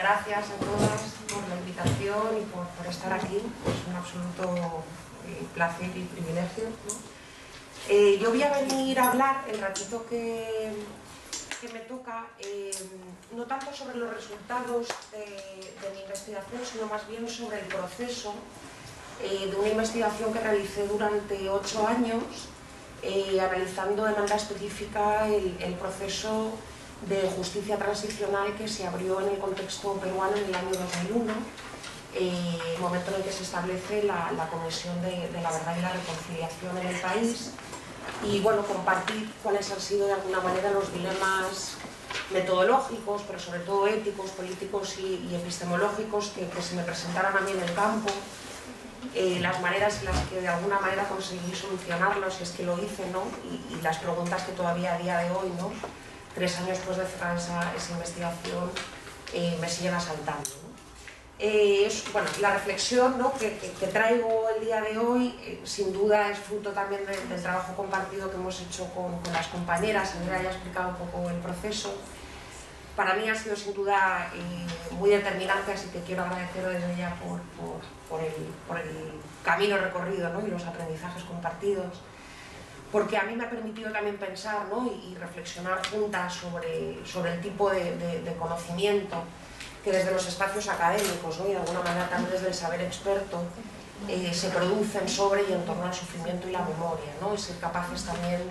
gracias a todas por la invitación y por estar aquí. Es un absoluto placer y privilegio, ¿no? Yo voy a venir a hablar el ratito que me toca, no tanto sobre los resultados de mi investigación, sino más bien sobre el proceso de una investigación que realicé durante 8 años, analizando de manera específica el proceso de justicia transicional que se abrió en el contexto peruano en el año 2001, momento en el que se establece la Comisión de la Verdad y la Reconciliación en el país, y bueno, compartir cuáles han sido de alguna manera los dilemas metodológicos, pero sobre todo éticos, políticos y epistemológicos que se me presentaron a mí en el campo, las maneras en las que de alguna manera conseguí solucionarlos, si es que lo hice, ¿no? Y las preguntas que todavía a día de hoy, ¿no? 3 años después de cerrar esa investigación, me siguen asaltando, ¿no? Bueno, la reflexión, ¿no? que traigo el día de hoy, sin duda es fruto también del trabajo compartido que hemos hecho con las compañeras. Andrea ya ha explicado un poco el proceso. Para mí ha sido sin duda muy determinante, así que quiero agradecer desde ya por el camino recorrido, ¿no? Y los aprendizajes compartidos, porque a mí me ha permitido también pensar, ¿no? y reflexionar juntas sobre el tipo de conocimiento que desde los espacios académicos, ¿no? Y de alguna manera también desde el saber experto se producen sobre y en torno al sufrimiento y la memoria, ¿no? Y ser capaces también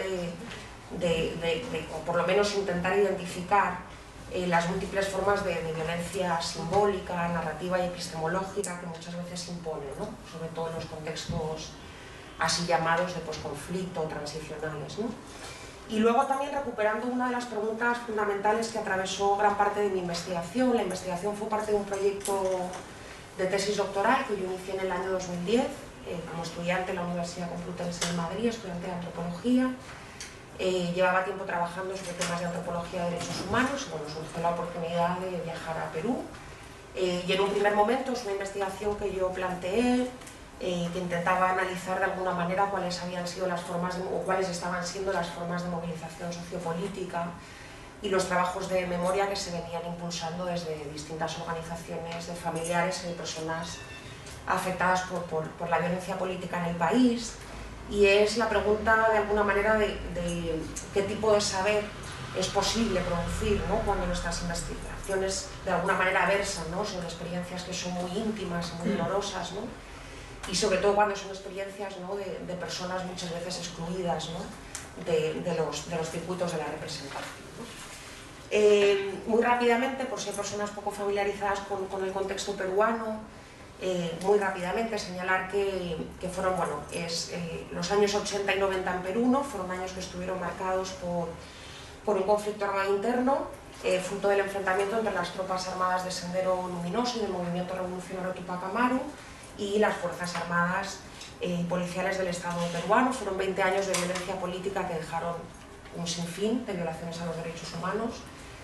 o por lo menos intentar identificar las múltiples formas de violencia simbólica, narrativa y epistemológica que muchas veces se impone, ¿no? Sobre todo en los contextos así llamados de posconflicto, transicionales, ¿no? Y luego también recuperando una de las preguntas fundamentales que atravesó gran parte de mi investigación. La investigación fue parte de un proyecto de tesis doctoral que yo inicié en el año 2010 como estudiante en la Universidad Complutense de Madrid, estudiante de antropología. Llevaba tiempo trabajando sobre temas de antropología de derechos humanos y bueno, surgió la oportunidad de viajar a Perú. Y en un primer momento es una investigación que yo planteé, que intentaba analizar de alguna manera cuáles habían sido las formas o cuáles estaban siendo las formas de movilización sociopolítica y los trabajos de memoria que se venían impulsando desde distintas organizaciones de familiares y de personas afectadas por la violencia política en el país. Y es la pregunta de alguna manera de qué tipo de saber es posible producir, ¿no? Cuando nuestras investigaciones de alguna manera versan, ¿no? Sobre experiencias que son muy íntimas y muy dolorosas, ¿no? Y sobre todo cuando son experiencias, ¿no? de personas muchas veces excluidas, ¿no? de los circuitos de la representación, ¿no? Muy rápidamente, por si hay personas poco familiarizadas con el contexto peruano, muy rápidamente señalar que fueron, bueno, los años 80 y 90 en Perú, ¿no? Fueron años que estuvieron marcados por un conflicto armado interno, fruto del enfrentamiento entre las tropas armadas de Sendero Luminoso y del movimiento revolucionario Tupac Amaru y las Fuerzas Armadas y policiales del Estado peruano. Fueron 20 años de violencia política que dejaron un sinfín de violaciones a los derechos humanos,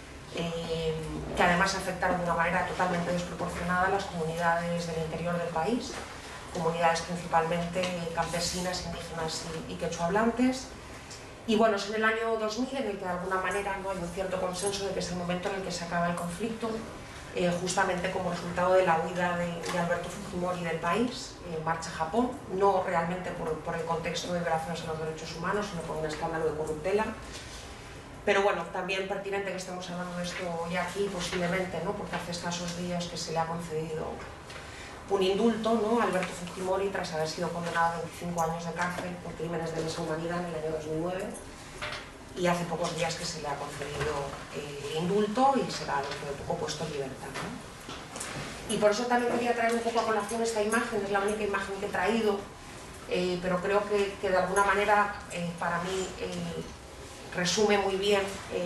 que además afectaron de una manera totalmente desproporcionada a las comunidades del interior del país, comunidades principalmente campesinas, indígenas y quechohablantes. Y bueno, es en el año 2000 en el que de alguna manera no hay un cierto consenso de que es el momento en el que se acaba el conflicto, justamente como resultado de la huida de Alberto Fujimori del país, marcha a Japón, no realmente por el contexto de violaciones a los derechos humanos, sino por un escándalo de corruptela. Pero bueno, también pertinente que estemos hablando de esto ya aquí, posiblemente, ¿no? Porque hace escasos días que se le ha concedido un indulto, ¿no? a Alberto Fujimori tras haber sido condenado a 25 años de cárcel por crímenes de lesa humanidad en el año 2009. Y hace pocos días que se le ha concedido el indulto y será dentro de poco puesto en libertad, ¿no? Y por eso también quería traer un poco a colación esta imagen. Es la única imagen que he traído, pero creo que de alguna manera para mí resume muy bien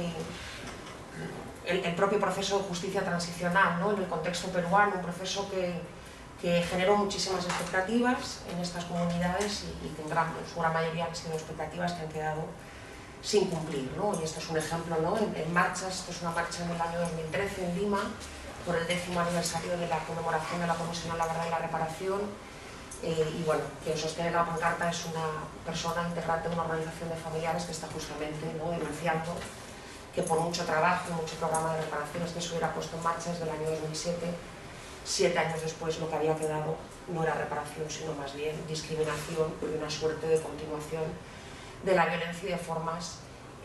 el propio proceso de justicia transicional, ¿no? En el contexto peruano, un proceso que generó muchísimas expectativas en estas comunidades y que en su gran mayoría han sido expectativas que han quedado sin cumplir, ¿no? Y esto es un ejemplo, ¿no? en marchas. Esto es una marcha en el año 2013 en Lima por el 10º aniversario de la conmemoración de la Comisión de la Verdad y la Reparación, y bueno, quien sostiene la pancarta es una persona integrante de una organización de familiares que está justamente, ¿no? denunciando que por mucho trabajo y mucho programa de reparaciones que se hubiera puesto en marcha desde el año 2007, 7 años después lo que había quedado no era reparación, sino más bien discriminación y una suerte de continuación de la violencia y de formas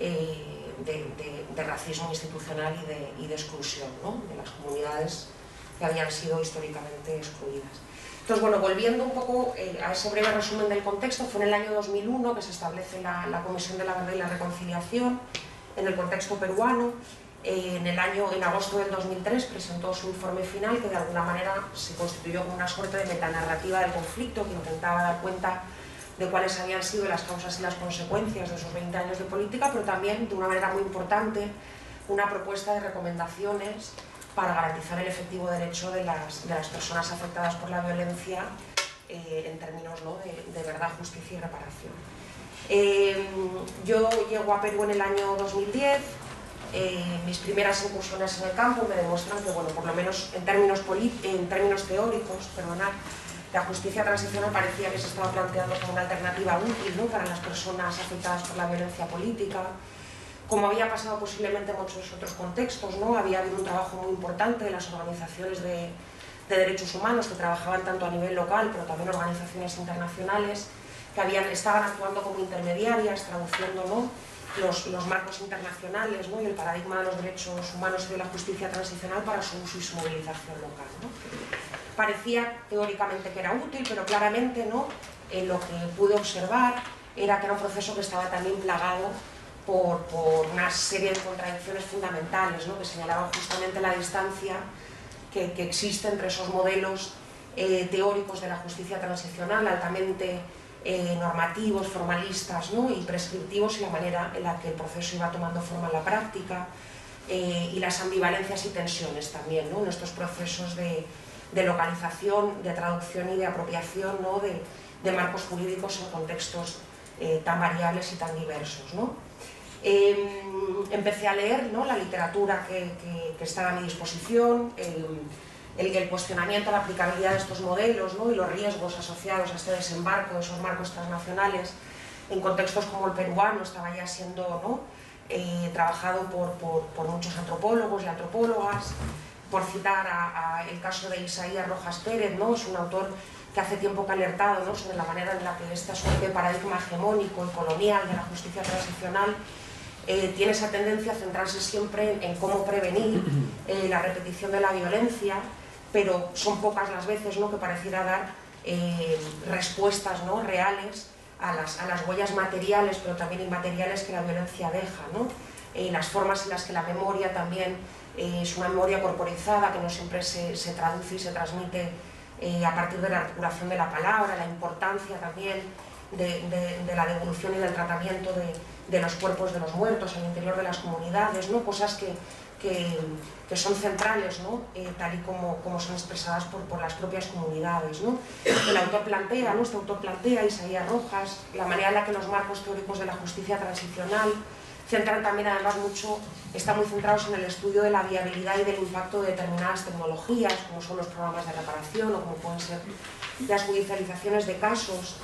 de racismo institucional y de exclusión, ¿no?, de las comunidades que habían sido históricamente excluidas. Entonces, bueno, volviendo un poco a ese breve resumen del contexto, fue en el año 2001 que se establece la Comisión de la Verdad y la Reconciliación en el contexto peruano. En agosto del 2003 presentó su informe final, que de alguna manera se constituyó como una suerte de metanarrativa del conflicto, que intentaba dar cuenta de cuáles habían sido las causas y las consecuencias de esos 20 años de política, pero también, de una manera muy importante, una propuesta de recomendaciones para garantizar el efectivo derecho de las personas afectadas por la violencia en términos, ¿no?, de verdad, justicia y reparación. Yo llego a Perú en el año 2010. Mis primeras incursiones en el campo me demuestran que, bueno, por lo menos en términos teóricos, la justicia transicional parecía que se estaba planteando como una alternativa útil, ¿no?, para las personas afectadas por la violencia política. Como había pasado posiblemente en muchos otros contextos, ¿no?, había habido un trabajo muy importante de las organizaciones de derechos humanos que trabajaban tanto a nivel local, pero también organizaciones internacionales que estaban actuando como intermediarias, traduciendo, ¿no?, los marcos internacionales, ¿no?, y el paradigma de los derechos humanos y de la justicia transicional para su uso y su movilización local, ¿no? Parecía teóricamente que era útil, pero claramente, ¿no?, lo que pude observar era que era un proceso que estaba también plagado por una serie de contradicciones fundamentales, ¿no?, que señalaban justamente la distancia que existe entre esos modelos teóricos de la justicia transicional altamente normativos, formalistas, ¿no?, y prescriptivos, y la manera en la que el proceso iba tomando forma en la práctica, y las ambivalencias y tensiones también, ¿no?, en estos procesos de localización, de traducción y de apropiación, ¿no?, de marcos jurídicos en contextos tan variables y tan diversos, ¿no? Empecé a leer, ¿no?, la literatura que estaba a mi disposición, el cuestionamiento a la aplicabilidad de estos modelos, ¿no?, y los riesgos asociados a este desembarco de esos marcos transnacionales en contextos como el peruano estaba ya siendo, ¿no?, trabajado por muchos antropólogos y antropólogas. Por citar el caso de Isaías Rojas Pérez, ¿no?, es un autor que hace tiempo que ha alertado, ¿no?, sobre la manera en la que esta suerte de paradigma hegemónico y colonial de la justicia transicional tiene esa tendencia a centrarse siempre en cómo prevenir la repetición de la violencia, pero son pocas las veces, ¿no?, que pareciera dar respuestas, ¿no?, reales a las huellas materiales, pero también inmateriales que la violencia deja, ¿no? Las formas en las que la memoria también es una memoria corporizada, que no siempre se traduce y se transmite a partir de la articulación de la palabra, la importancia también de la devolución y del tratamiento de los cuerpos de los muertos al interior de las comunidades, ¿no?, cosas que son centrales, ¿no?, tal y como son expresadas por las propias comunidades, ¿no? El autor plantea, ¿no?, este autor plantea, Isaías Rojas, la manera en la que los marcos teóricos de la justicia transicional centran también, además, están muy centrados en el estudio de la viabilidad y del impacto de determinadas tecnologías, como son los programas de reparación o como pueden ser las judicializaciones de casos,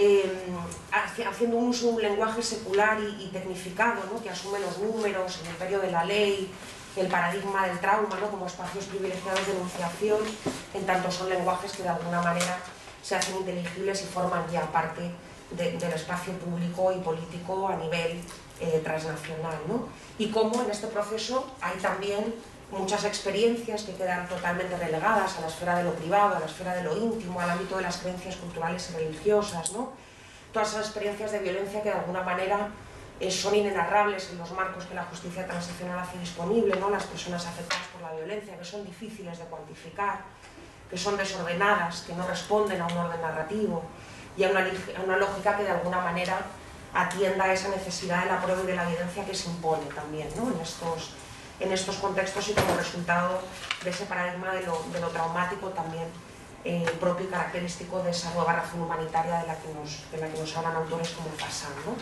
haciendo un uso de un lenguaje secular y tecnificado, ¿no?, que asume los números, el imperio de la ley, el paradigma del trauma, ¿no?, como espacios privilegiados de enunciación, en tanto son lenguajes que de alguna manera se hacen inteligibles y forman ya parte del espacio público y político a nivel transnacional, ¿no? Y cómo en este proceso hay también muchas experiencias que quedan totalmente relegadas a la esfera de lo privado, a la esfera de lo íntimo, al ámbito de las creencias culturales y religiosas, ¿no? Todas esas experiencias de violencia que de alguna manera son inenarrables en los marcos que la justicia transicional hace disponible, ¿no?, las personas afectadas por la violencia, que son difíciles de cuantificar, que son desordenadas, que no responden a un orden narrativo y a una lógica que de alguna manera atienda a esa necesidad de la prueba y de la evidencia que se impone también, ¿no?, en estos contextos, y como resultado de ese paradigma de lo traumático también propio y característico de esa nueva razón humanitaria de la que nos hablan autores como Fasán, ¿no?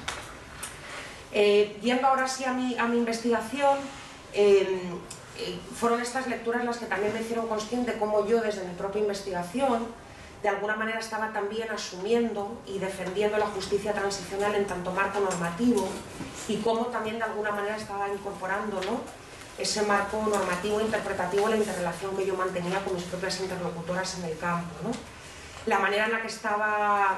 Yendo ahora sí a mi investigación, fueron estas lecturas las que también me hicieron consciente cómo yo, desde mi propia investigación, de alguna manera estaba también asumiendo y defendiendo la justicia transicional en tanto marco normativo y cómo también de alguna manera estaba incorporando, ¿no?, ese marco normativo e interpretativo en la interrelación que yo mantenía con mis propias interlocutoras en el campo, ¿no? La manera en la que estaba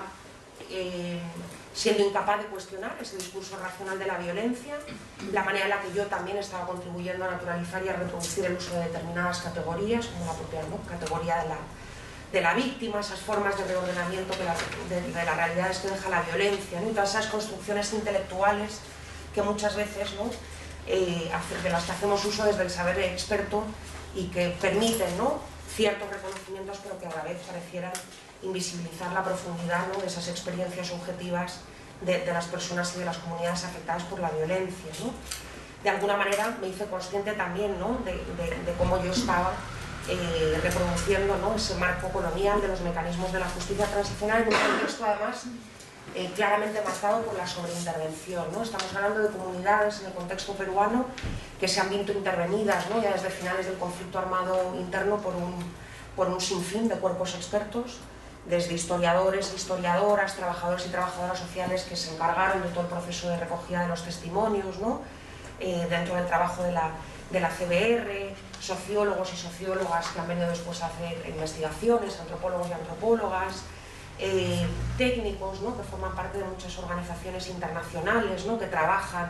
siendo incapaz de cuestionar ese discurso racional de la violencia, la manera en la que yo también estaba contribuyendo a naturalizar y a reproducir el uso de determinadas categorías, como la propia, ¿no?, categoría de la víctima, esas formas de reordenamiento de las realidades que deja la violencia, ¿no?, y todas esas construcciones intelectuales que muchas veces, ¿no?, de las que hacemos uso desde el saber experto y que permiten, ¿no?, ciertos reconocimientos, pero que a la vez parecieran invisibilizar la profundidad, ¿no?, de esas experiencias subjetivas de las personas y de las comunidades afectadas por la violencia, ¿no? De alguna manera me hice consciente también, ¿no?, de cómo yo estaba reproduciendo, ¿no?, ese marco colonial de los mecanismos de la justicia transicional en un contexto además claramente marcado por la sobreintervención, ¿no? Estamos hablando de comunidades en el contexto peruano que se han visto intervenidas, ¿no?, ya desde finales del conflicto armado interno por un sinfín de cuerpos expertos, desde historiadores e historiadoras, trabajadores y trabajadoras sociales que se encargaron de todo el proceso de recogida de los testimonios, ¿no?, dentro del trabajo de la CBR, sociólogos y sociólogas que han venido después a hacer investigaciones, antropólogos y antropólogas, técnicos, ¿no?, que forman parte de muchas organizaciones internacionales, ¿no?, que trabajan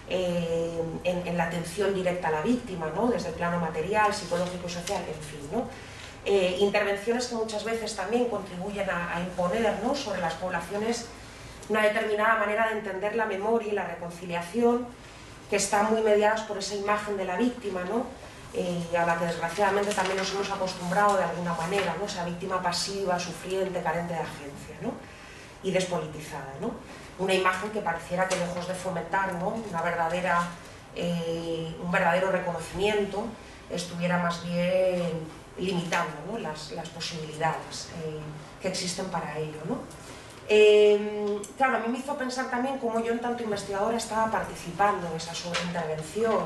en la atención directa a la víctima, ¿no?, desde el plano material, psicológico y social, en fin, ¿no? Intervenciones que muchas veces también contribuyen a imponer, ¿no?, sobre las poblaciones una determinada manera de entender la memoria y la reconciliación, que están muy mediadas por esa imagen de la víctima, ¿no?, a la que desgraciadamente también nos hemos acostumbrado de alguna manera, ¿no?, esa víctima pasiva, sufriente, carente de agencia, ¿no?, y despolitizada, ¿no? Una imagen que pareciera que lejos de fomentar, ¿no?, un verdadero reconocimiento, estuviera más bien limitando, ¿no?, las posibilidades que existen para ello, ¿no? Claro, a mí me hizo pensar también cómo yo en tanto investigadora estaba participando en esa sobreintervención,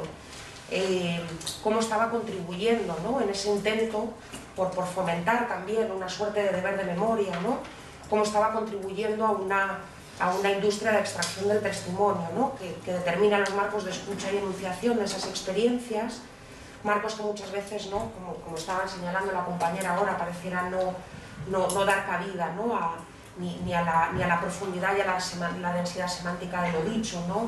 cómo estaba contribuyendo, ¿no?, en ese intento por fomentar también una suerte de deber de memoria, ¿no?, cómo estaba contribuyendo a una industria de extracción del testimonio, ¿no?, que determina los marcos de escucha y enunciación de esas experiencias, marcos que muchas veces, ¿no?, como estaban señalando la compañera ahora, parecieran no dar cabida, ¿no?, ni a la profundidad y a la densidad semántica de lo dicho, ¿no?,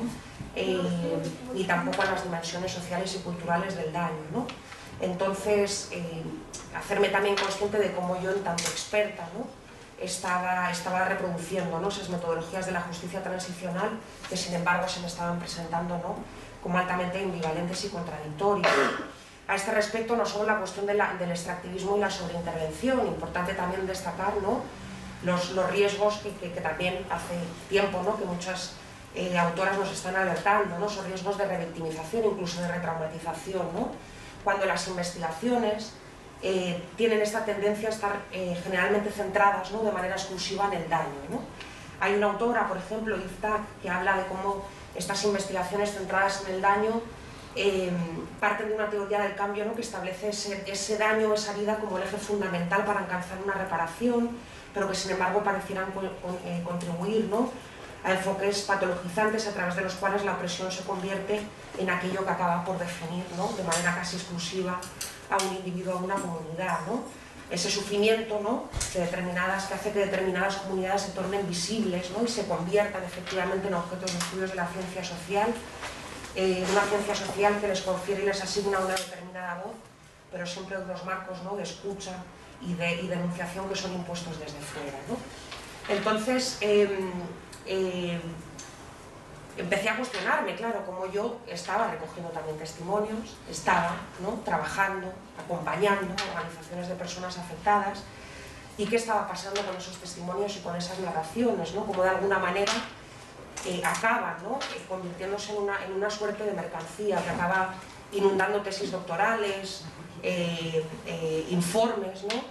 ni tampoco a las dimensiones sociales y culturales del daño, ¿no? Entonces, hacerme también consciente de cómo yo, en tanto experta, ¿no?, estaba reproduciendo, ¿no?, esas metodologías de la justicia transicional que sin embargo se me estaban presentando, ¿no?, como altamente ambivalentes y contradictorias. A este respecto, no solo la cuestión del extractivismo y la sobreintervención, importante también destacar, ¿no?, los riesgos que también hace tiempo, ¿no?, que muchas autoras nos están alertando, ¿no?, esos riesgos de revictimización, incluso de retraumatización, ¿no?, cuando las investigaciones tienen esta tendencia a estar generalmente centradas, ¿no?, de manera exclusiva en el daño, ¿no? Hay una autora, por ejemplo, Iftak, que habla de cómo estas investigaciones centradas en el daño parten de una teoría del cambio, ¿no?, que establece ese daño, esa herida como el eje fundamental para alcanzar una reparación, pero que sin embargo parecieran contribuir, ¿no?, a enfoques patologizantes a través de los cuales la opresión se convierte en aquello que acaba por definir, ¿no?, de manera casi exclusiva a un individuo, a una comunidad, ¿no? Ese sufrimiento, ¿no?, que hace que determinadas comunidades se tornen visibles, ¿no?, y se conviertan efectivamente en objetos de estudios de la ciencia social, una ciencia social que les confiere y les asigna una determinada voz, pero siempre unos marcos, ¿no?, de escucha y de denunciación que son impuestos desde fuera, ¿no? Entonces, empecé a cuestionarme, claro, como yo estaba recogiendo también testimonios, ¿no?, trabajando, acompañando organizaciones de personas afectadas, y qué estaba pasando con esos testimonios y con esas narraciones, ¿no?, como de alguna manera acaban, ¿no?, convirtiéndose en una suerte de mercancía que acaba inundando tesis doctorales, informes, ¿no?,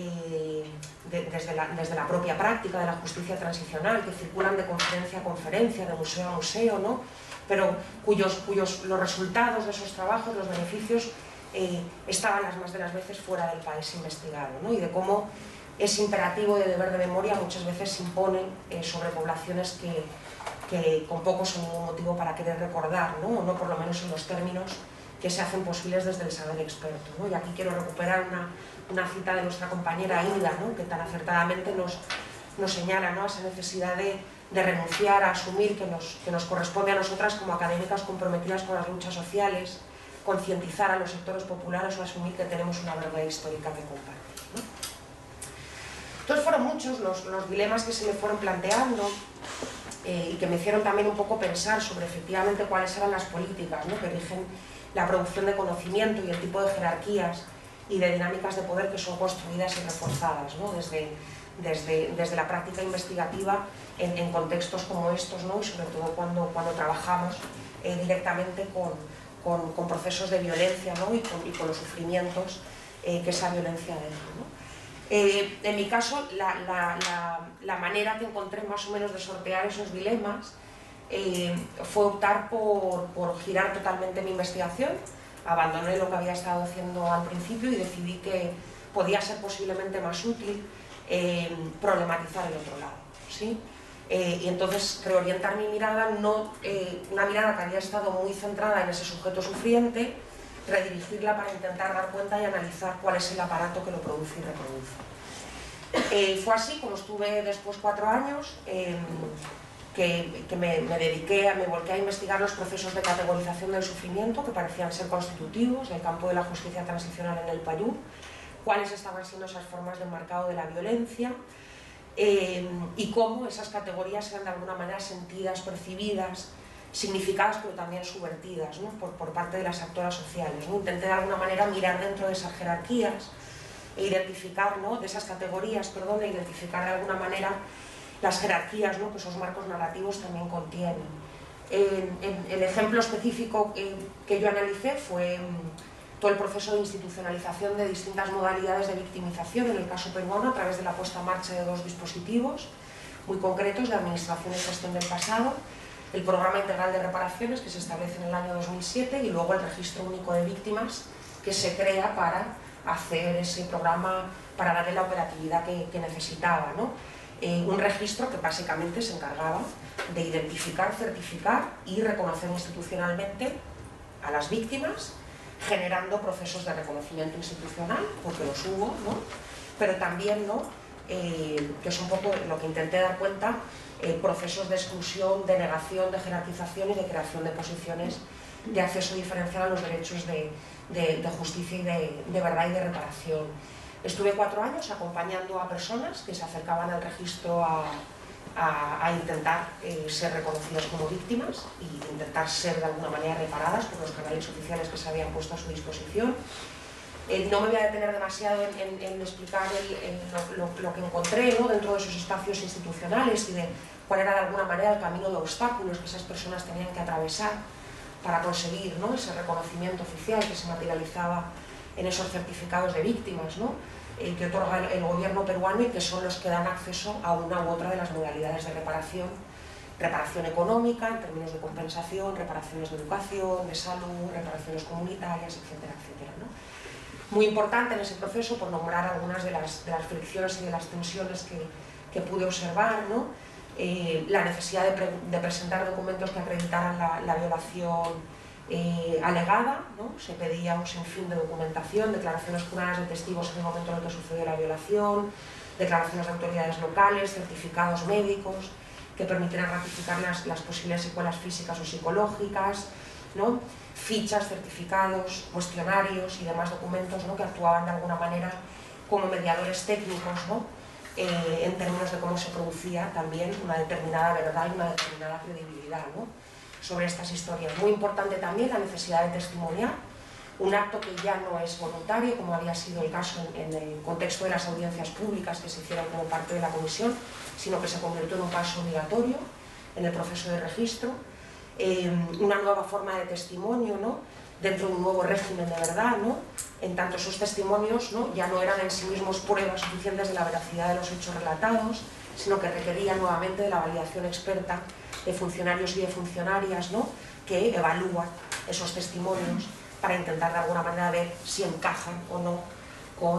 desde la propia práctica de la justicia transicional, que circulan de conferencia a conferencia, de museo a museo, ¿no?, pero los resultados de esos trabajos, los beneficios, estaban las más de las veces fuera del país investigado, ¿no?, y de cómo ese imperativo de deber de memoria muchas veces se impone sobre poblaciones que con poco son ningún motivo para querer recordar, ¿no? O no por lo menos en los términos que se hacen posibles desde el saber experto, ¿no? Y aquí quiero recuperar una cita de nuestra compañera Hilda, ¿no? Que tan acertadamente nos señala, ¿no? Esa necesidad de renunciar a asumir que nos corresponde a nosotras como académicas comprometidas con las luchas sociales, concientizar a los sectores populares o asumir que tenemos una verdad histórica que compartir, ¿no? Entonces fueron muchos los dilemas que se me fueron planteando y que me hicieron también un poco pensar sobre efectivamente cuáles eran las políticas, ¿no? Que rigen la producción de conocimiento y el tipo de jerarquías y de dinámicas de poder que son construidas y reforzadas, ¿no? Desde la práctica investigativa en contextos como estos, ¿no? Y sobre todo cuando trabajamos directamente con procesos de violencia, ¿no? y con los sufrimientos que esa violencia deja, ¿no? En mi caso, la manera que encontré más o menos de sortear esos dilemas fue optar por girar totalmente mi investigación. Abandoné lo que había estado haciendo al principio y decidí que podía ser posiblemente más útil problematizar el otro lado, ¿sí? Y entonces reorientar mi mirada, una mirada que había estado muy centrada en ese sujeto sufriente, redirigirla para intentar dar cuenta y analizar cuál es el aparato que lo produce y reproduce. Fue así como estuve después 4 años, que me volqué a investigar los procesos de categorización del sufrimiento que parecían ser constitutivos del campo de la justicia transicional en el Perú, cuáles estaban siendo esas formas de enmarcado de la violencia y cómo esas categorías eran de alguna manera sentidas, percibidas, significadas pero también subvertidas, ¿no? por parte de las actoras sociales, ¿no? Intenté de alguna manera mirar dentro de esas jerarquías e identificar, ¿no? de esas categorías, e identificar de alguna manera las jerarquías, ¿no? que esos marcos narrativos también contienen. El ejemplo específico que yo analicé fue todo el proceso de institucionalización de distintas modalidades de victimización, en el caso peruano, a través de la puesta en marcha de 2 dispositivos muy concretos de administración y gestión del pasado, el programa integral de reparaciones que se establece en el año 2007 y luego el registro único de víctimas que se crea para hacer ese programa, para darle la operatividad que necesitaba, ¿no? Un registro que básicamente se encargaba de identificar, certificar y reconocer institucionalmente a las víctimas, generando procesos de reconocimiento institucional, porque los hubo, ¿no? Pero también, ¿no? Que es un poco lo que intenté dar cuenta, procesos de exclusión, de negación, de jerarquización y de creación de posiciones de acceso diferencial a los derechos de justicia y de verdad y de reparación. Estuve 4 años acompañando a personas que se acercaban al registro a intentar ser reconocidas como víctimas e intentar ser de alguna manera reparadas por los canales oficiales que se habían puesto a su disposición. No me voy a detener demasiado en explicar lo que encontré, ¿no? dentro de esos espacios institucionales y de cuál era de alguna manera el camino de obstáculos que esas personas tenían que atravesar para conseguir, ¿no? ese reconocimiento oficial que se materializaba en esos certificados de víctimas, ¿no? Que otorga el gobierno peruano y que son los que dan acceso a una u otra de las modalidades de reparación. Reparación económica, en términos de compensación, reparaciones de educación, de salud, reparaciones comunitarias, etcétera, etcétera, ¿no? Muy importante en ese proceso, por nombrar algunas de las fricciones y de las tensiones que pude observar, ¿no? La necesidad de presentar documentos que acreditaran la violación alegada, ¿no? Se pedía un sinfín de documentación, declaraciones juradas de testigos en el momento en el que sucedió la violación, declaraciones de autoridades locales, certificados médicos que permitieran ratificar las posibles secuelas físicas o psicológicas, ¿no? Fichas, certificados, cuestionarios y demás documentos, ¿no? que actuaban de alguna manera como mediadores técnicos, ¿no? En términos de cómo se producía también una determinada verdad y una determinada credibilidad, ¿no? sobre estas historias. Muy importante también la necesidad de testimoniar, un acto que ya no es voluntario, como había sido el caso en el contexto de las audiencias públicas que se hicieron como parte de la comisión, sino que se convirtió en un paso obligatorio en el proceso de registro, una nueva forma de testimonio, ¿no? dentro de un nuevo régimen de verdad, ¿no? en tanto esos testimonios, ¿no? ya no eran en sí mismos pruebas suficientes de la veracidad de los hechos relatados, sino que requerían nuevamente de la validación experta de funcionarios y de funcionarias, ¿no? que evalúan esos testimonios para intentar de alguna manera ver si encajan o no con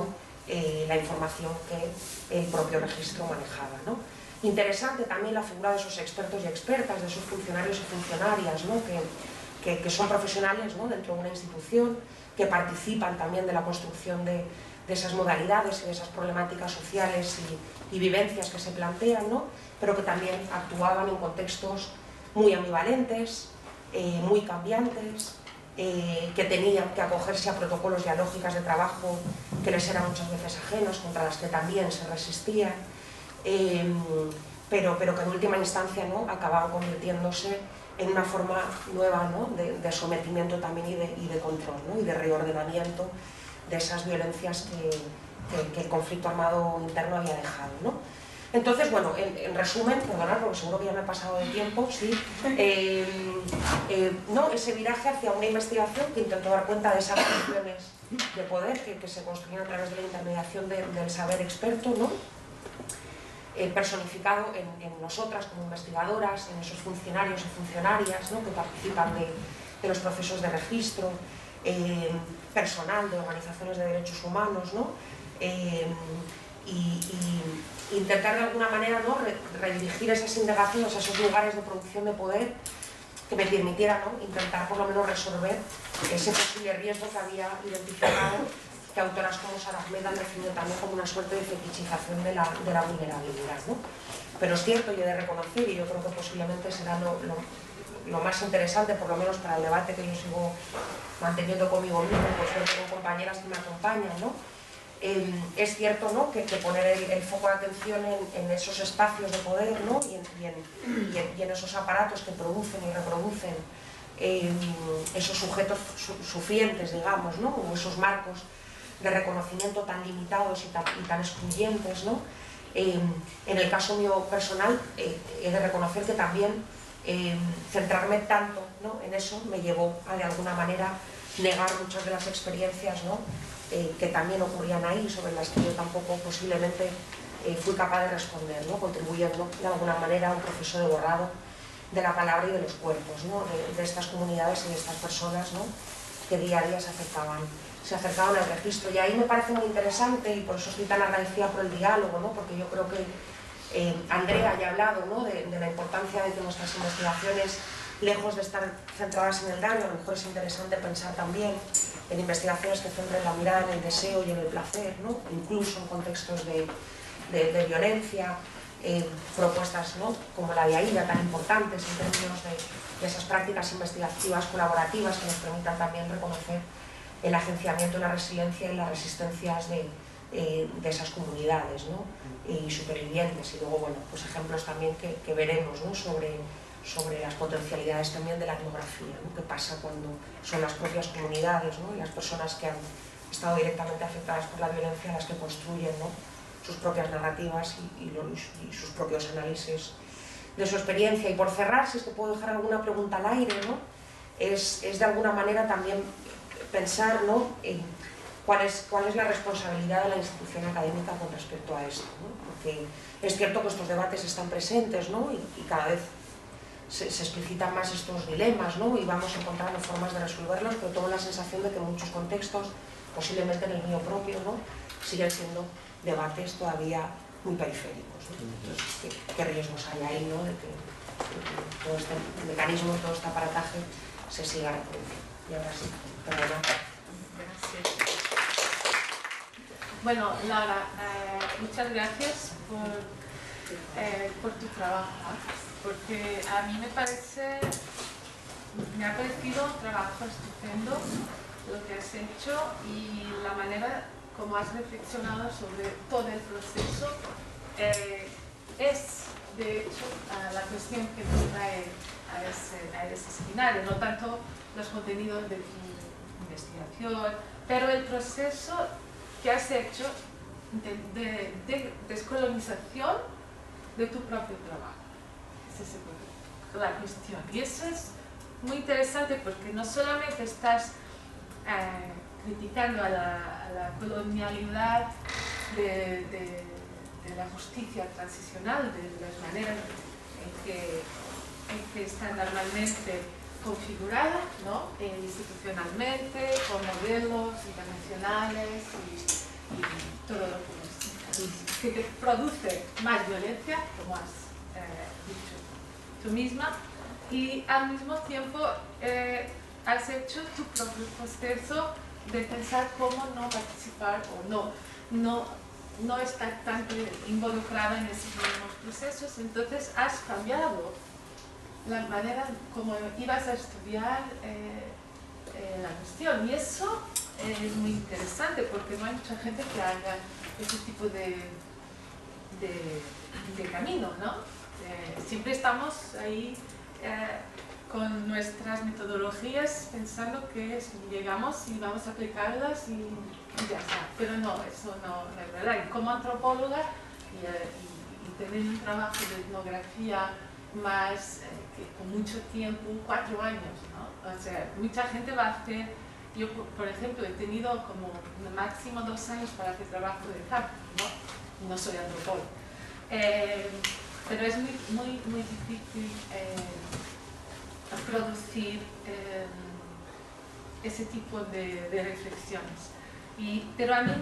la información que el propio registro manejaba, ¿no? Interesante también la figura de esos expertos y expertas, de esos funcionarios y funcionarias, ¿no? que son profesionales, ¿no? Dentro de una institución, que participan también de la construcción de esas modalidades y de esas problemáticas sociales y vivencias que se plantean, ¿no? Pero que también actuaban en contextos muy ambivalentes, muy cambiantes, que tenían que acogerse a protocolos y a lógicas de trabajo que les eran muchas veces ajenos, contra las que también se resistían, pero que en última instancia, ¿no? Acababan convirtiéndose en una forma nueva, ¿no? de sometimiento también y de control, ¿no? Y de reordenamiento de esas violencias que el conflicto armado interno había dejado, ¿no? Entonces, bueno, en resumen, perdonad porque seguro que ya me he pasado de tiempo, sí, ¿no? Ese viraje hacia una investigación que intentó dar cuenta de esas relaciones de poder que se construyen a través de la intermediación del saber experto, ¿no? Personificado en nosotras como investigadoras, en esos funcionarios y funcionarias, ¿no? Que participan de los procesos de registro, personal de organizaciones de derechos humanos, ¿no? Y intentar de alguna manera, ¿no? Redirigir esas indagaciones a esos lugares de producción de poder que me permitieran, ¿no? Intentar por lo menos resolver ese posible riesgo que había identificado, que autoras como Sara Ahmed han definido también como una suerte de fetichización de la vulnerabilidad, ¿no? Pero es cierto, y he de reconocer, y yo creo que posiblemente será lo más interesante, por lo menos para el debate que yo sigo manteniendo conmigo mismo, por suerte con compañeras que me acompañan, ¿no? Es cierto, ¿no? que poner el foco de atención en esos espacios de poder, ¿no? y en esos aparatos que producen y reproducen esos sujetos sufrientes, digamos, ¿no? O esos marcos de reconocimiento tan limitados y tan excluyentes, ¿no? En el caso mío personal, he de reconocer que también centrarme tanto, ¿no? En eso me llevó a de alguna manera negar muchas de las experiencias, ¿no? Que también ocurrían ahí, sobre las que yo tampoco posiblemente fui capaz de responder, ¿no? Contribuyendo de alguna manera a un proceso de borrado de la palabra y de los cuerpos, ¿no? de estas comunidades y de estas personas, ¿no? Que día a día se acercaban al registro. Y ahí me parece muy interesante, y por eso estoy tan agradecida por el diálogo, ¿no? Porque yo creo que Andrea ya ha hablado, ¿no? de la importancia de que nuestras investigaciones, lejos de estar centradas en el daño, a lo mejor es interesante pensar también en investigaciones que centren la mirada en el deseo y en el placer, ¿no? Incluso en contextos de violencia, propuestas, ¿no? Como la de AIDA, tan importantes en términos de esas prácticas investigativas colaborativas que nos permitan también reconocer el agenciamiento, la resiliencia y las resistencias de esas comunidades, ¿no? Y supervivientes. Y luego, bueno, pues ejemplos también que veremos, ¿no? sobre las potencialidades también de la etnografía, ¿no? ¿Qué pasa cuando son las propias comunidades, ¿no? Y las personas que han estado directamente afectadas por la violencia las que construyen, ¿no? Sus propias narrativas y sus propios análisis de su experiencia? Y por cerrar, si es que puedo dejar alguna pregunta al aire, ¿no? Es de alguna manera también pensar, ¿no? En cuál es la responsabilidad de la institución académica con respecto a esto, ¿no? Porque es cierto que estos debates están presentes, ¿no? y cada vez se explicitan más estos dilemas, ¿no? Y vamos encontrando formas de resolverlos, pero tengo la sensación de que en muchos contextos, posiblemente en el mío propio, ¿no? Siguen siendo debates todavía muy periféricos, ¿no? Entonces, ¿qué riesgos hay ahí, ¿no? De que todo este mecanismo, todo este aparataje se siga reproduciendo? Y ahora sí, perdona. Gracias. Bueno, Laura, muchas gracias por tu trabajo, porque a mí me ha parecido un trabajo estupendo lo que has hecho y la manera como has reflexionado sobre todo el proceso es, de hecho, la cuestión que nos trae a ese seminario, no tanto los contenidos de tu investigación, pero el proceso que has hecho de descolonización de tu propio trabajo. Esa es la cuestión. Y eso es muy interesante porque no solamente estás criticando a la colonialidad de la justicia transicional, de las maneras en que está normalmente configurada, ¿no? Institucionalmente, con modelos internacionales y todo lo que te produce más violencia, como has dicho tú misma, y al mismo tiempo has hecho tu propio proceso de pensar cómo no participar o no estar tan involucrada en esos mismos procesos. Entonces has cambiado la manera como ibas a estudiar la cuestión, y eso es muy interesante porque no hay mucha gente que haga ese tipo de camino, ¿no? Siempre estamos ahí con nuestras metodologías pensando que llegamos y vamos a aplicarlas y ya está, pero no, eso no es verdad. Y como antropóloga y tener un trabajo de etnografía más que con mucho tiempo, 4 años, ¿no? O sea, mucha gente va a hacer, yo por ejemplo he tenido como máximo 2 años para hacer trabajo de campo, ¿no? No soy antropóloga, pero es muy difícil producir ese tipo de reflexiones. Pero a mí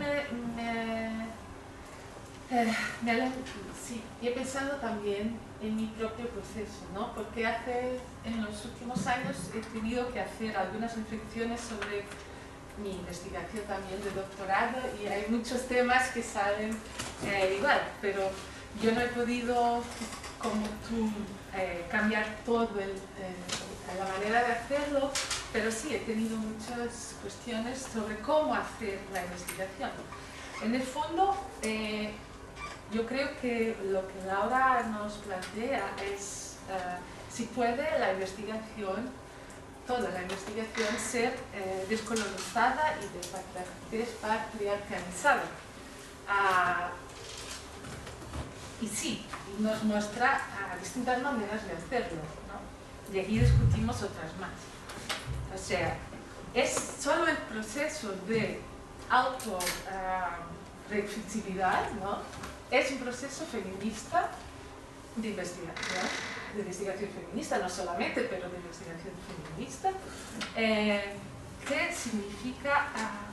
sí, he pensado también en mi propio proceso, ¿no? Porque en los últimos años he tenido que hacer algunas reflexiones sobre mi investigación también de doctorado, y hay muchos temas que salen igual, pero yo no he podido, como tú, cambiar todo la manera de hacerlo, pero sí he tenido muchas cuestiones sobre cómo hacer la investigación. En el fondo, yo creo que lo que Laura nos plantea es si puede la investigación, toda la investigación, ser descolonizada y despatriarcalizada. Y sí, nos muestra distintas maneras de hacerlo, ¿no? Y aquí discutimos otras más. O sea, es solo el proceso de reflexividad, ¿no? Es un proceso feminista de investigación feminista, no solamente, pero de investigación feminista, que significa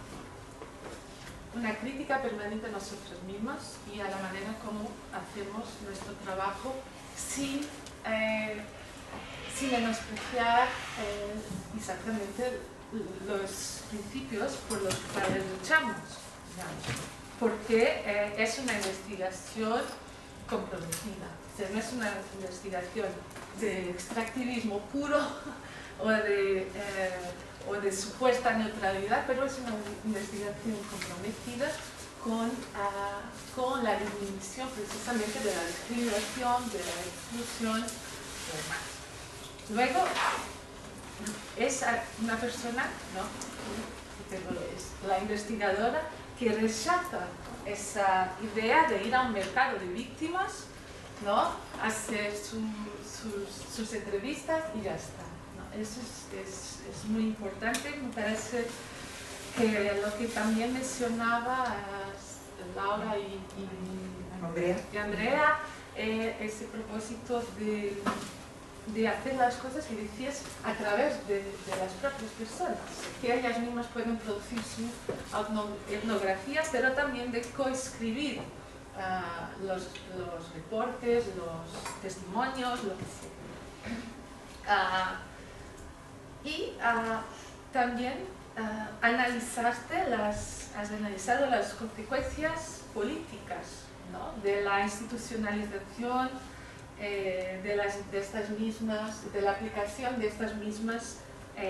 una crítica permanente a nosotros mismos y a la manera como hacemos nuestro trabajo sin menospreciar exactamente los principios por los cuales luchamos, digamos. Porque es una investigación comprometida, o sea, no es una investigación de extractivismo puro o de supuesta neutralidad, pero es una investigación comprometida con la eliminación precisamente de la discriminación, de la exclusión. Luego, es una persona, ¿no? Es la investigadora que rechaza esa idea de ir a un mercado de víctimas, ¿no? Hacer sus entrevistas y ya está, ¿no? Eso es muy importante. Me parece que lo que también mencionaba Laura y Andrea, ese propósito de hacer las cosas que decías a través de las propias personas, que ellas mismas pueden producir su etnografía, pero también de coescribir los reportes, los testimonios, lo que sea. Y también has analizado las consecuencias políticas, ¿no? De la institucionalización de la aplicación de estas mismas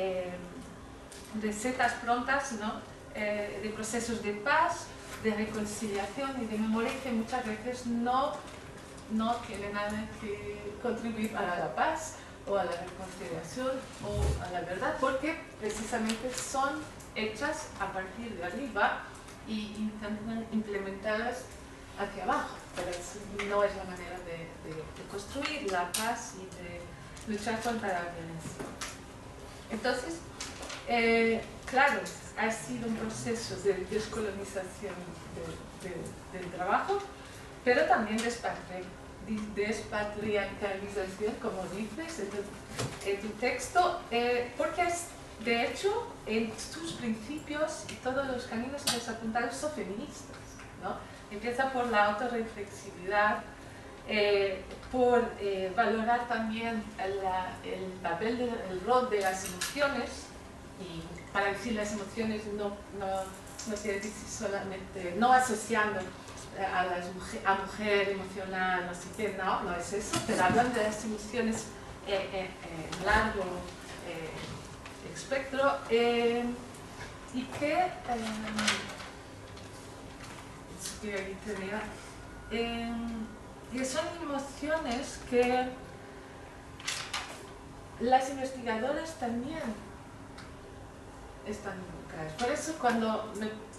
recetas prontas, ¿no? De procesos de paz, de reconciliación y de memoria, que muchas veces no tienen nada que contribuir a la paz o a la reconciliación o a la verdad, porque precisamente son hechas a partir de arriba y intentan implementarlas hacia abajo, pero no es la manera de construir la paz y de luchar contra la violencia. Entonces, claro, ha sido un proceso de descolonización del trabajo, pero también despatriarcalización, como dices en tu texto, porque De hecho, en sus principios y todos los caminos que les apuntaron son feministas, ¿no? Empieza por la autorreflexividad, por valorar también el papel, el rol de las emociones, y para decir las emociones no quiere decir solamente, no asociando a mujer emocional, no sé qué, no es eso, pero hablan de las emociones en largo espectro, y que que son emociones que las investigadoras también están involucradas. Por eso cuando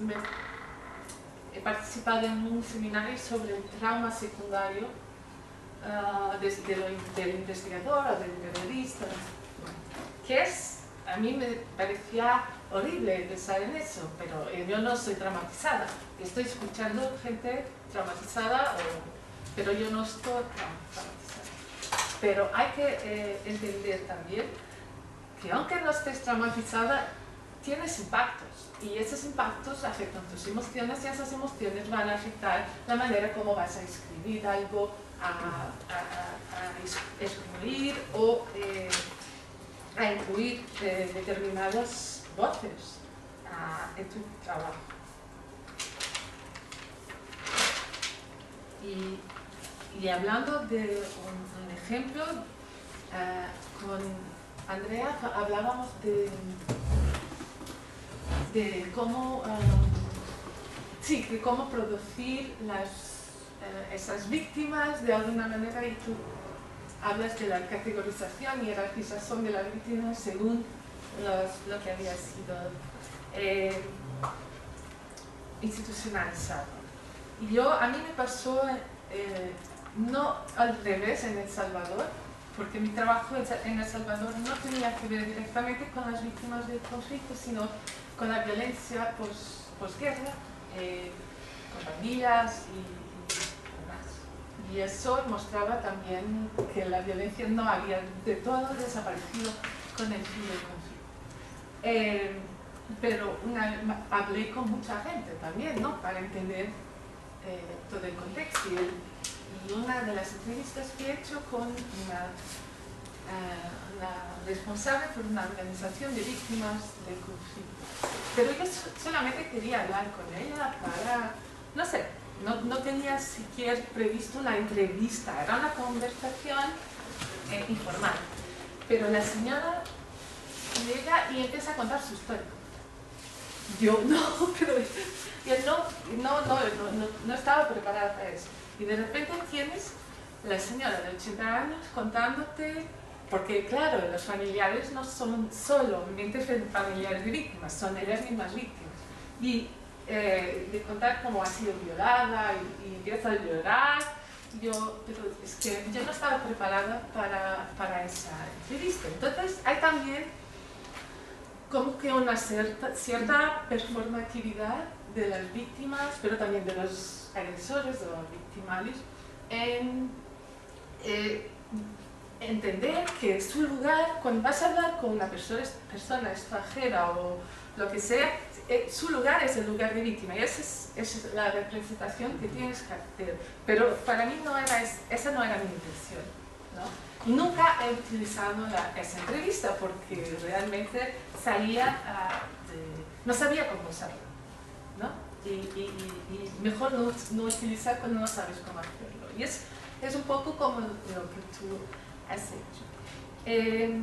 he participado en un seminario sobre el trauma secundario del investigador o del periodista, que a mí me parecía horrible pensar en eso, pero yo no soy traumatizada. Estoy escuchando gente traumatizada, pero yo no estoy traumatizada. Pero hay que entender también que aunque no estés traumatizada, tienes impactos, y esos impactos afectan tus emociones, y esas emociones van a afectar la manera como vas a escribir algo, a excluir o a incluir determinadas voces en tu trabajo. Y hablando de un ejemplo, con Andrea hablábamos de cómo, de cómo producir esas víctimas de alguna manera, y tú hablas de la categorización y jerarquización de las víctimas según lo que había sido institucionalizado. Y a mí me pasó no al revés en El Salvador, porque mi trabajo en El Salvador no tenía que ver directamente con las víctimas del conflicto, sino con la violencia posguerra, con pandillas y demás. Y eso mostraba también que la violencia no había de todo desaparecido con el fin del conflicto. Pero hablé con mucha gente también, ¿no?, para entender todo el contexto. Y una de las entrevistas que he hecho con una responsable por una organización de víctimas del conflicto. Pero yo solamente quería hablar con ella para, no sé, no tenía siquiera previsto una entrevista, era una conversación informal. Pero la señora llega y empieza a contar su historia. Yo no estaba preparada para eso. Y de repente tienes la señora de 80 años contándote, porque claro, los familiares no son solamente familiares de víctimas, son ellas mismas víctimas. Y de contar cómo ha sido violada y empieza a llorar. Pero es que yo no estaba preparada para esa entrevista. Entonces hay también como que una cierta performatividad de las víctimas, pero también de los agresores o victimarios, en entender que su lugar, cuando vas a hablar con una persona extranjera o lo que sea, su lugar es el lugar de víctima, y esa es la representación que tienes que hacer. Pero para mí esa no era mi intención, ¿no? Nunca he utilizado esa entrevista porque realmente no sabía cómo usarla, ¿no? Y mejor no utilizar cuando no sabes cómo hacerlo. Y es un poco como lo que tú has hecho.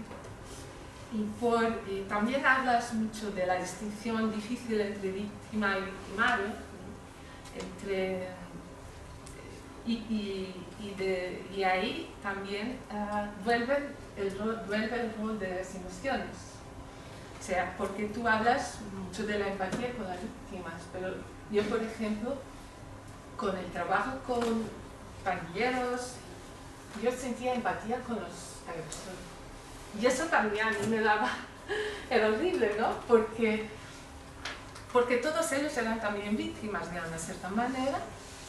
Y también hablas mucho de la distinción difícil entre víctima y victimario, y ahí también vuelve el rol de las emociones. O sea, porque tú hablas mucho de la empatía con las víctimas, pero yo, por ejemplo, con el trabajo con pandilleros, yo sentía empatía con los agresores. Y eso también a mí me daba, era horrible, ¿no? Porque todos ellos eran también víctimas de una cierta manera,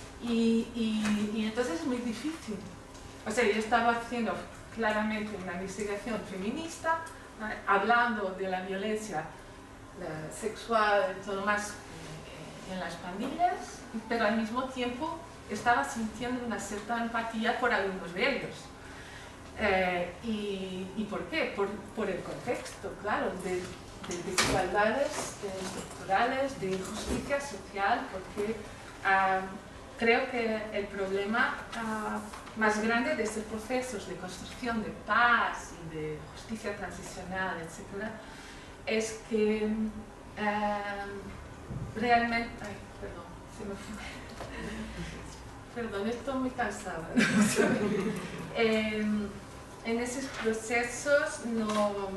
y entonces es muy difícil. O sea, yo estaba haciendo claramente una investigación feminista hablando de la violencia sexual, todo más en las pandillas, pero al mismo tiempo estaba sintiendo una cierta empatía por algunos de ellos. ¿Y por qué? Por el contexto, claro, de desigualdades estructurales, de injusticia social, porque creo que el problema más grande de estos procesos de construcción de paz y de justicia transicional, etc., es que realmente... Ay, perdón, se me fue. Perdón, estoy muy cansada. En esos procesos no...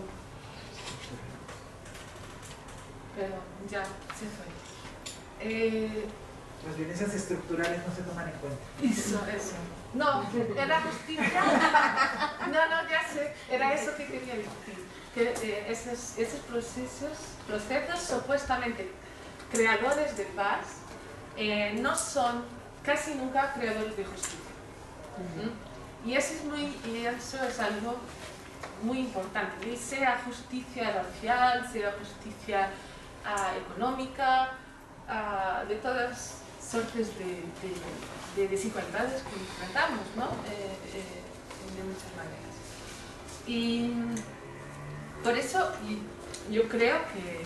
Perdón, ya se fue. Las violencias estructurales no se toman en cuenta. Eso. No, era justicia. No, ya sé, era eso que quería decir. Que esos procesos supuestamente creadores de paz no son casi nunca creadores de justicia. Y eso es algo muy importante. Y sea justicia racial, sea justicia económica, de todas sortes de desigualdades que enfrentamos, ¿no? De muchas maneras. Y por eso yo creo que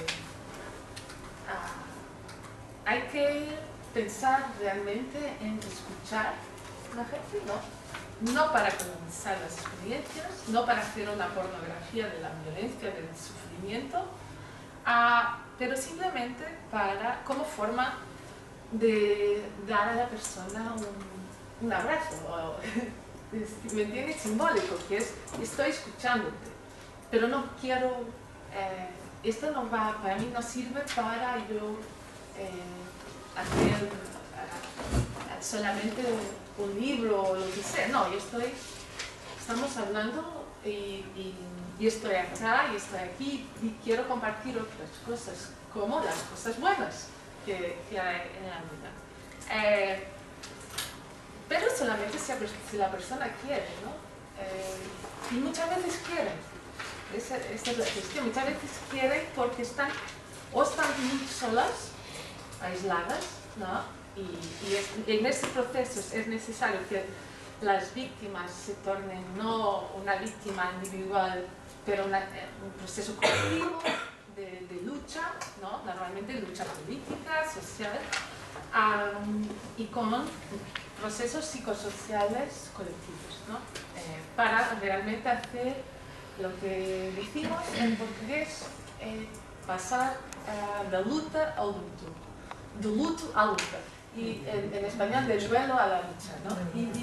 hay que pensar realmente en escuchar a la gente, no para colonizar las experiencias, no para hacer una pornografía de la violencia, del sufrimiento, pero simplemente como forma de dar a la persona un abrazo, ¿me entiendes? Simbólico, que es estoy escuchándote, pero no quiero, esto no va, para mí no sirve para yo hacer solamente un libro o lo que sea, no, estamos hablando y estoy acá y estoy aquí y quiero compartir otras cosas, como las cosas buenas que hay en la vida. Pero solamente si la persona quiere, ¿no? Y muchas veces quieren, esa es la cuestión, muchas veces quieren porque están muy solas, aisladas, ¿no? Y en este proceso es necesario que las víctimas se tornen no una víctima individual, pero un proceso colectivo de lucha, ¿no? Normalmente lucha política, social, y con procesos psicosociales colectivos, ¿no? Para realmente hacer lo que decimos en portugués, pasar da luta ao luto, do luto à luta, y en español del duelo a la lucha, ¿no?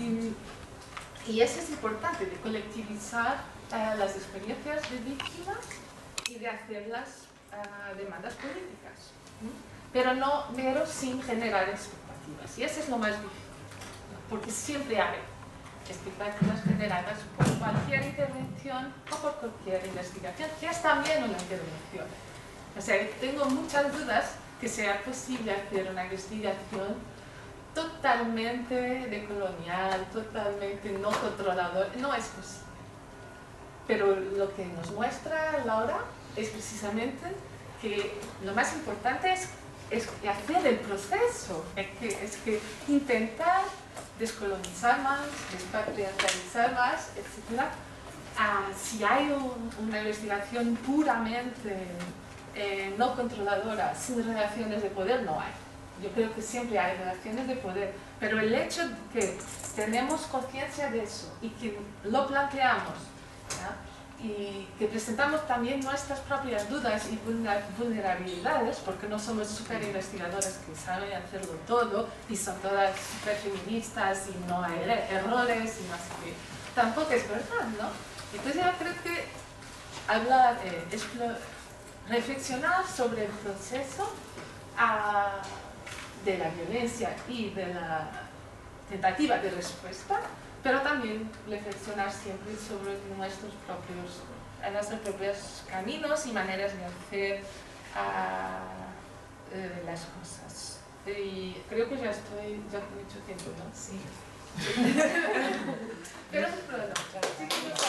Y eso es importante, de colectivizar las experiencias de víctimas y de hacerlas demandas políticas, pero sin generar expectativas, y eso es lo más difícil, ¿no? Porque siempre hay expectativas generadas por cualquier intervención o por cualquier investigación, que es también una intervención. O sea, tengo muchas dudas que sea posible hacer una investigación totalmente decolonial, totalmente no controlador, no es posible. Pero lo que nos muestra Laura es precisamente que lo más importante es hacer el proceso, es que intentar descolonizar más, despatriarcalizar más, etc. Si hay una investigación puramente no controladora, sin relaciones de poder, no hay. Yo creo que siempre hay relaciones de poder, pero el hecho de que tenemos conciencia de eso y que lo planteamos, ¿ya? Y que presentamos también nuestras propias dudas y vulnerabilidades, porque no somos super investigadoras que saben hacerlo todo y son todas super feministas y no hay errores y no sé qué. Tampoco es verdad, ¿no? Entonces yo creo que reflexionar sobre el proceso de la violencia y de la tentativa de respuesta, pero también reflexionar siempre sobre nuestros propios caminos y maneras de hacer las cosas. Y creo que ya mucho tiempo, ¿no? Sí. Pero es un problema.